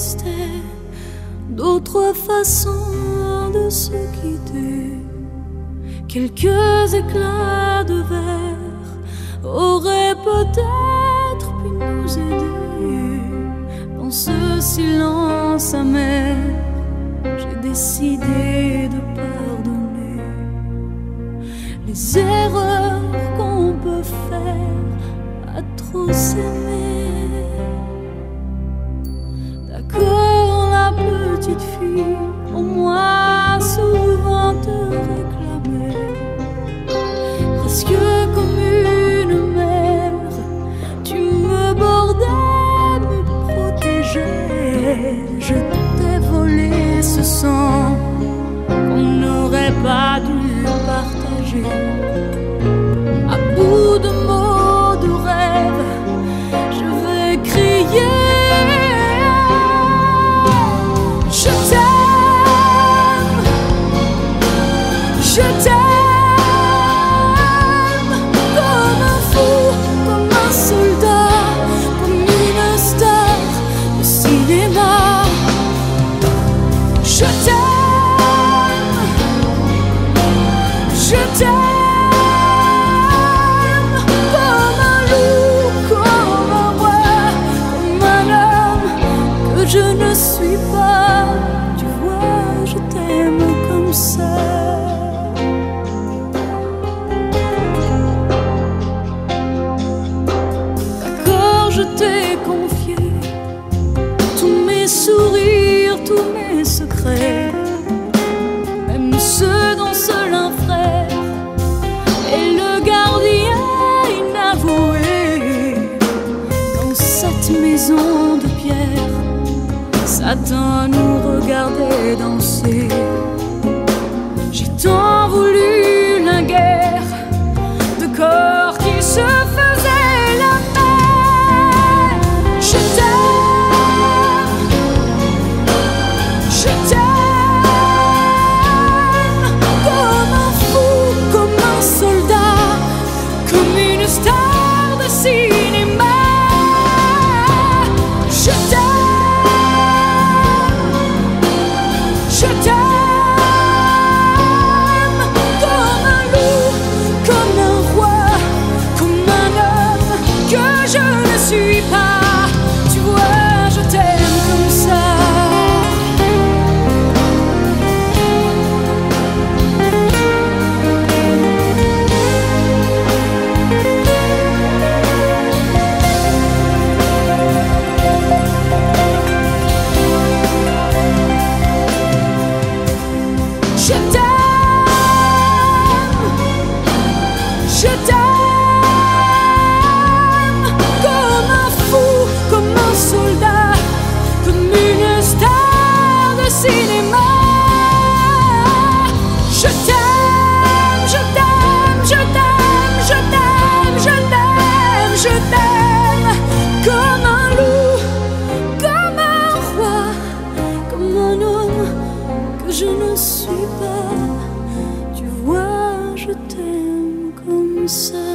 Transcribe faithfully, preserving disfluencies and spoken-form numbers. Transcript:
existait d'autres façons de se quitter. Quelques éclats de verre auraient peut-être pu nous aider. Dans ce silence amer, j'ai décidé de pardonner les erreurs qu'on peut faire à trop s'aimer. D'accord, la petite fille, au moins souvent te réclamait, presque comme une mère, tu me bordais, me protégeais. Je t'ai volé ce sang qu'on n'aurait pas dû partager. À bout de mots, de rêves, je vais crier. Je t'aime, je t'aime comme un fou, comme un soldat, comme une star de cinéma. Je t'aime, je t'aime comme un loup, comme un roi, comme un homme que je ne suis pas. Tu vois, je t'aime comme ça. D'accord, je t'ai confié tous mes sourires, tous mes secrets, même ceux dont seul un frère est le gardien inavoué. Dans cette maison de pierre, Satan nous regardait danser. J'ai tant voulu la guerre de corps qui se faisaient la paix. Je t'aime, je t'aime comme un fou, comme un soldat, comme une star de cinéma. Je t'aime, je t'aime comme un loup, comme un roi, comme un homme que je ne suis pas. Tu vois, je t'aime comme ça. Je t'aime, je t'aime comme un fou, comme un soldat, comme une star de cinéma. Je t'aime, je t'aime, je t'aime, je t'aime, je t'aime, je t'aime comme un loup, comme un roi, comme un homme que je ne suis pas. Tu vois, je t'aime comme ça.